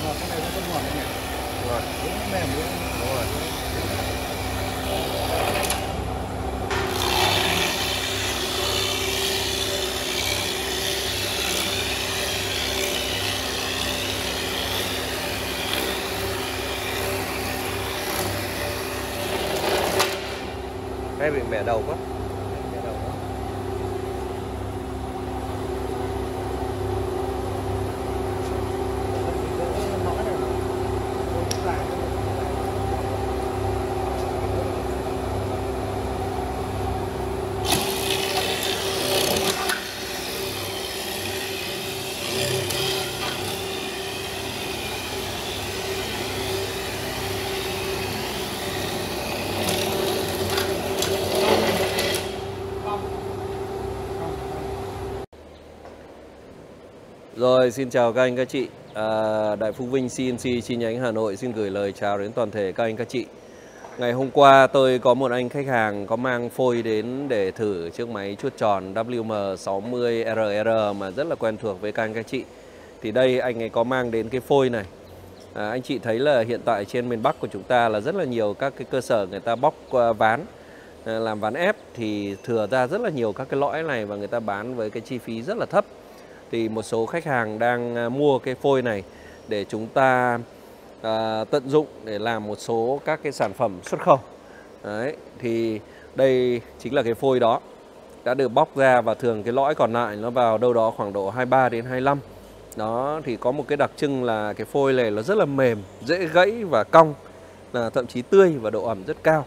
Con này nó rất ngọt nhỉ. Ngọt. Đúng mềm đúng. Đúng rồi. Hay bị mẻ đầu quá. Mẻ đầu đó. Nó này nó dài. Rồi, xin chào các anh các chị. Đại Phúc Vinh CNC chi nhánh Hà Nội xin gửi lời chào đến toàn thể các anh các chị. Ngày hôm qua tôi có một anh khách hàng có mang phôi đến để thử chiếc máy chuốt tròn WM60RR mà rất là quen thuộc với các anh các chị. Thì đây anh ấy có mang đến cái phôi này. Anh chị thấy là hiện tại trên miền Bắc của chúng ta là rất là nhiều các cái cơ sở người ta bóc ván, làm ván ép thì thừa ra rất là nhiều các cái lõi này và người ta bán với cái chi phí rất là thấp. Thì một số khách hàng đang mua cái phôi này để chúng ta tận dụng để làm một số các cái sản phẩm xuất khẩu. Đấy, thì đây chính là cái phôi đó đã được bóc ra và thường cái lõi còn lại nó vào đâu đó khoảng độ 23 đến 25. Đó thì có một cái đặc trưng là cái phôi này nó rất là mềm, dễ gãy và cong, là thậm chí tươi và độ ẩm rất cao.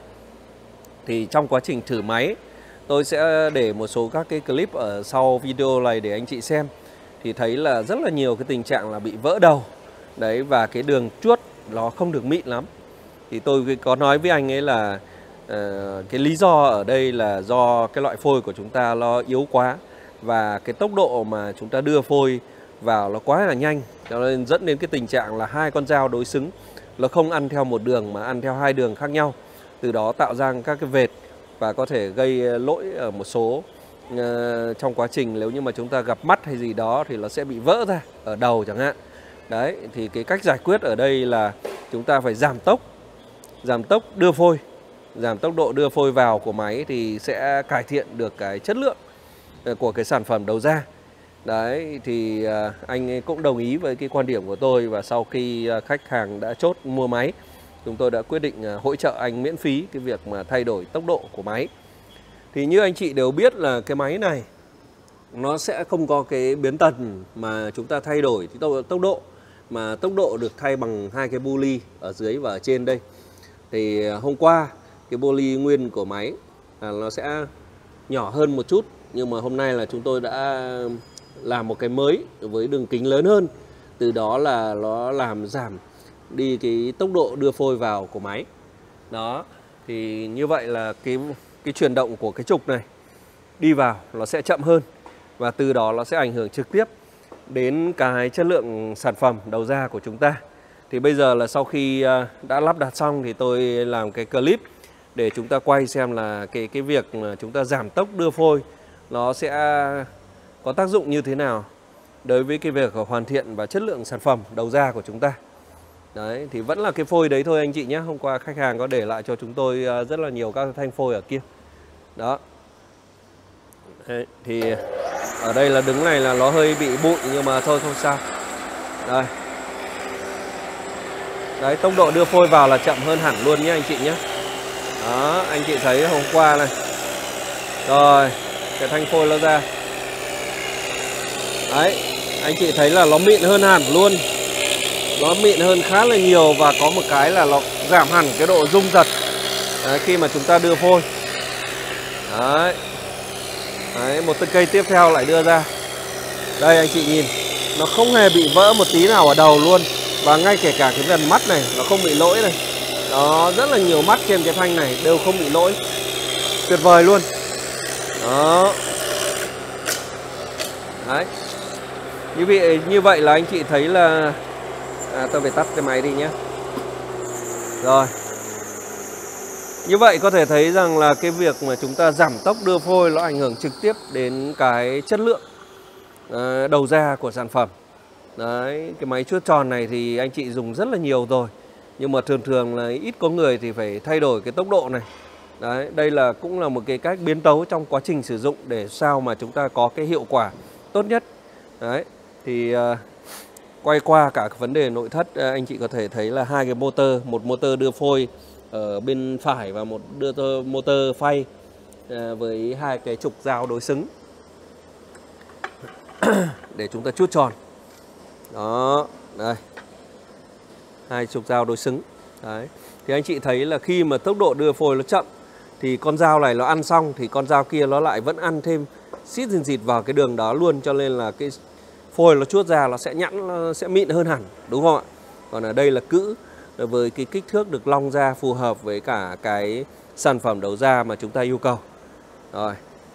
Thì trong quá trình thử máy tôi sẽ để một số các cái clip ở sau video này để anh chị xem. Thì thấy là rất là nhiều cái tình trạng là bị vỡ đầu. Đấy, và cái đường chuốt nó không được mịn lắm. Thì tôi có nói với anh ấy là cái lý do ở đây là do cái loại phôi của chúng ta nó yếu quá. Và cái tốc độ mà chúng ta đưa phôi vào nó quá là nhanh, cho nên dẫn đến cái tình trạng là hai con dao đối xứng nó không ăn theo một đường mà ăn theo hai đường khác nhau. Từ đó tạo ra các cái vệt và có thể gây lỗi ở một số trong quá trình nếu như mà chúng ta gặp mắt hay gì đó thì nó sẽ bị vỡ ra ở đầu chẳng hạn. Đấy, thì cái cách giải quyết ở đây là chúng ta phải giảm tốc đưa phôi, giảm tốc độ đưa phôi vào của máy thì sẽ cải thiện được cái chất lượng của cái sản phẩm đầu ra. Đấy, thì anh ấy cũng đồng ý với cái quan điểm của tôi và sau khi khách hàng đã chốt mua máy, chúng tôi đã quyết định hỗ trợ anh miễn phí cái việc mà thay đổi tốc độ của máy. Thì như anh chị đều biết là cái máy này nó sẽ không có cái biến tần mà chúng ta thay đổi thì tốc độ, mà tốc độ được thay bằng hai cái bu ly ở dưới và ở trên đây. Thì hôm qua cái bu ly nguyên của máy nó sẽ nhỏ hơn một chút, nhưng mà hôm nay là chúng tôi đã làm một cái mới với đường kính lớn hơn. Từ đó là nó làm giảm đi cái tốc độ đưa phôi vào của máy. Đó, thì như vậy là cái chuyển động của cái trục này đi vào nó sẽ chậm hơn. Và từ đó nó sẽ ảnh hưởng trực tiếp đến cái chất lượng sản phẩm đầu ra của chúng ta. Thì bây giờ là sau khi đã lắp đặt xong thì tôi làm cái clip để chúng ta quay xem là cái việc mà chúng ta giảm tốc đưa phôi nó sẽ có tác dụng như thế nào đối với cái việc hoàn thiện và chất lượng sản phẩm đầu ra của chúng ta. Đấy, thì vẫn là cái phôi đấy thôi anh chị nhé. Hôm qua khách hàng có để lại cho chúng tôi rất là nhiều các thanh phôi ở kia. Đó. Đấy, thì ở đây là đứng này là nó hơi bị bụi nhưng mà thôi không sao. Đây. Đấy, tốc độ đưa phôi vào là chậm hơn hẳn luôn nhé anh chị nhé. Đó, anh chị thấy hôm qua này. Rồi, cái thanh phôi nó ra. Đấy, anh chị thấy là nó mịn hơn hẳn luôn. Nó mịn hơn khá là nhiều và có một cái là nó giảm hẳn cái độ rung giật khi mà chúng ta đưa phôi. Đấy. Đấy, một cây tiếp theo lại đưa ra. Đây anh chị nhìn, nó không hề bị vỡ một tí nào ở đầu luôn. Và ngay kể cả cái phần mắt này nó không bị lỗi này. Đó, rất là nhiều mắt trên cái thanh này đều không bị lỗi. Tuyệt vời luôn. Đó. Đấy. Như vậy là anh chị thấy là tôi phải tắt cái máy đi nhé. Rồi. Như vậy có thể thấy rằng là cái việc mà chúng ta giảm tốc đưa phôi nó ảnh hưởng trực tiếp đến cái chất lượng đầu ra của sản phẩm. Đấy, cái máy chuốt tròn này thì anh chị dùng rất là nhiều rồi. Nhưng mà thường thường là ít có người thì phải thay đổi cái tốc độ này. Đấy, đây là cũng là một cái cách biến tấu trong quá trình sử dụng để sao mà chúng ta có cái hiệu quả tốt nhất. Đấy, thì quay qua cả vấn đề nội thất, anh chị có thể thấy là hai cái motor, một motor đưa phôi ở bên phải và một đưa motor phay với hai cái trục dao đối xứng để chúng ta chuốt tròn. Đó, đây, hai trục dao đối xứng. Đấy, thì anh chị thấy là khi mà tốc độ đưa phôi nó chậm thì con dao này nó ăn xong thì con dao kia nó lại vẫn ăn thêm xít dịt vào cái đường đó luôn, cho nên là cái phôi nó chuốt ra nó sẽ nhẵn, nó sẽ mịn hơn hẳn, đúng không ạ? Còn ở đây là cữ với cái kích thước được long ra phù hợp với cả cái sản phẩm đầu ra mà chúng ta yêu cầu. Rồi.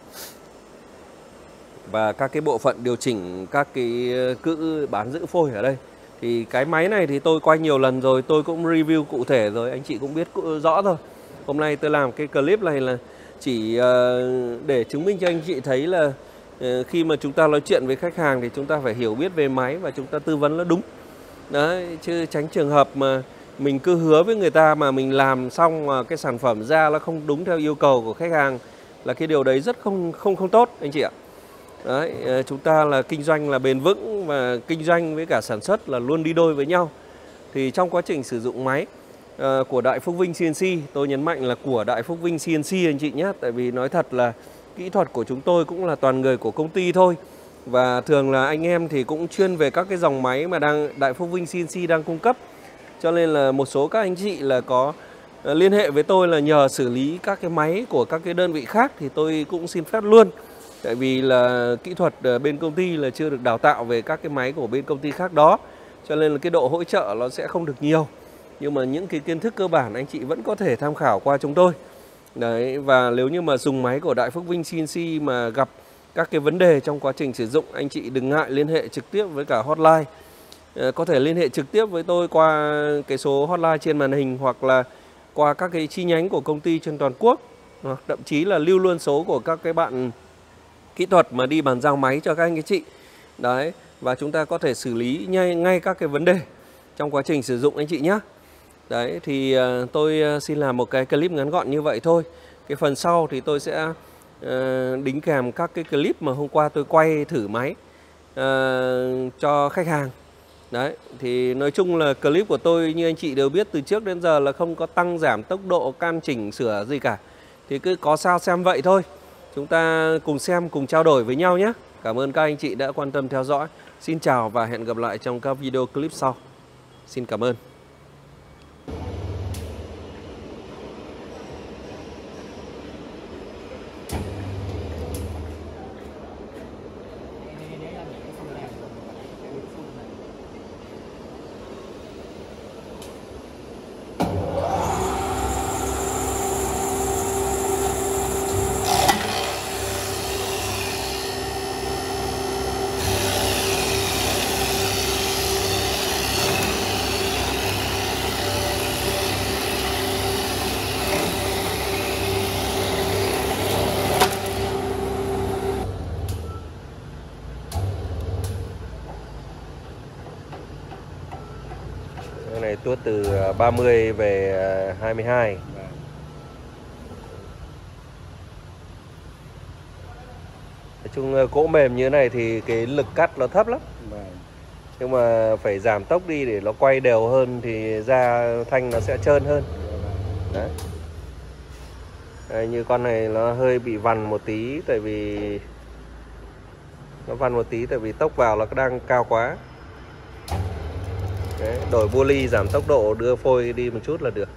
Và các cái bộ phận điều chỉnh các cái cữ bán giữ phôi ở đây. Thì cái máy này thì tôi quay nhiều lần rồi, tôi cũng review cụ thể rồi, anh chị cũng biết rõ rồi. Hôm nay tôi làm cái clip này là chỉ để chứng minh cho anh chị thấy là khi mà chúng ta nói chuyện với khách hàng thì chúng ta phải hiểu biết về máy và chúng ta tư vấn nó đúng. Đấy, chứ tránh trường hợp mà mình cứ hứa với người ta mà mình làm xong mà cái sản phẩm ra nó không đúng theo yêu cầu của khách hàng, là cái điều đấy rất không tốt anh chị ạ. Đấy, chúng ta là kinh doanh là bền vững và kinh doanh với cả sản xuất là luôn đi đôi với nhau. Thì trong quá trình sử dụng máy của Đại Phúc Vinh CNC, tôi nhấn mạnh là của Đại Phúc Vinh CNC anh chị nhé. Tại vì nói thật là kỹ thuật của chúng tôi cũng là toàn người của công ty thôi. Và thường là anh em thì cũng chuyên về các cái dòng máy mà Đại Phúc Vinh CNC đang cung cấp. Cho nên là một số các anh chị là có liên hệ với tôi là nhờ xử lý các cái máy của các cái đơn vị khác, thì tôi cũng xin phép luôn. Tại vì là kỹ thuật bên công ty là chưa được đào tạo về các cái máy của bên công ty khác đó, cho nên là cái độ hỗ trợ nó sẽ không được nhiều. Nhưng mà những cái kiến thức cơ bản anh chị vẫn có thể tham khảo qua chúng tôi. Đấy, và nếu như mà dùng máy của Đại Phúc Vinh CNC mà gặp các cái vấn đề trong quá trình sử dụng, anh chị đừng ngại liên hệ trực tiếp với cả hotline. Có thể liên hệ trực tiếp với tôi qua cái số hotline trên màn hình, hoặc là qua các cái chi nhánh của công ty trên toàn quốc, hoặc thậm chí là lưu luôn số của các cái bạn kỹ thuật mà đi bàn giao máy cho các anh chị. Đấy, và chúng ta có thể xử lý ngay các cái vấn đề trong quá trình sử dụng anh chị nhé. Đấy, thì tôi xin làm một cái clip ngắn gọn như vậy thôi. Cái phần sau thì tôi sẽ đính kèm các cái clip mà hôm qua tôi quay thử máy cho khách hàng. Đấy, thì nói chung là clip của tôi như anh chị đều biết từ trước đến giờ là không có tăng giảm tốc độ, can chỉnh sửa gì cả. Thì cứ có sao xem vậy thôi. Chúng ta cùng xem, cùng trao đổi với nhau nhé. Cảm ơn các anh chị đã quan tâm theo dõi. Xin chào và hẹn gặp lại trong các video clip sau. Xin cảm ơn. Cái này tuốt từ 30 về 22. Nói chung cỗ mềm như thế này thì cái lực cắt nó thấp lắm. Nhưng mà phải giảm tốc đi để nó quay đều hơn thì da thanh nó sẽ trơn hơn. Đấy. Đây, như con này nó hơi bị vằn một tí, tại vì tốc vào nó đang cao quá. Đấy, đổi bua ly giảm tốc độ đưa phôi đi một chút là được.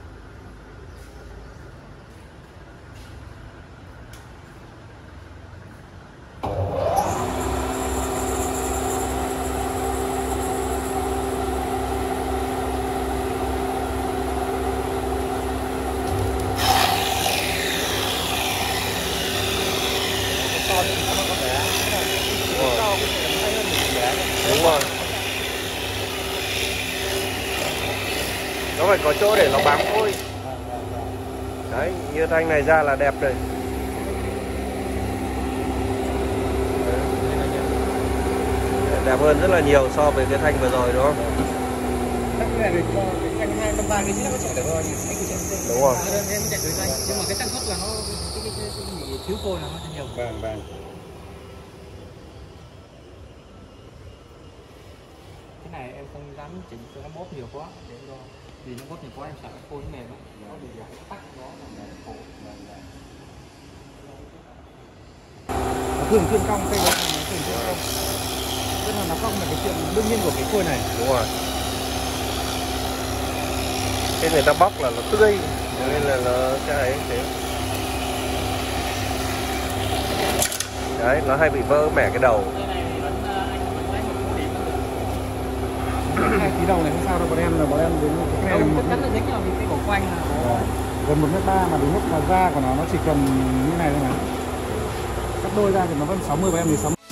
Đúng rồi. Nó phải có chỗ để nó bám thôi. Đấy, như thanh này ra là đẹp rồi. đẹp hơn rất là nhiều so với cái thanh vừa rồi đúng không? Chắc cái này thì cho cái anh 253 cái nó có chạy được thôi, anh cứ chạy. Đúng rồi. Em chạy được anh, nhưng mà cái tăng tốc là nó cái bị thiếu phôi là nó nhiều. Vâng. Cái này em không dám chỉnh cho nó bóp nhiều quá, để cho vì nó bóp nhiều quá em sợ cái phôi nó mềm lắm, nó bị giảm tắc nó là khổ. Thường xuyên cong cây đó, thường xuyên cong. Tức là nó cong là cái chuyện đương nhiên của cái phôi này. Đúng rồi. Cái người ta bóc là nó tươi nên là nó sẽ ấy thế. Đấy, nó hay bị vỡ mẻ cái đầu. 2 kg đầu này không sao đâu, bọn em đến cái này là chắc chắn là dính vào cái cổ quanh là gần 1,3 m mà đến mức là da của nó chỉ cần như này thôi mà cắt đôi ra thì nó vẫn 60 và em thì 60.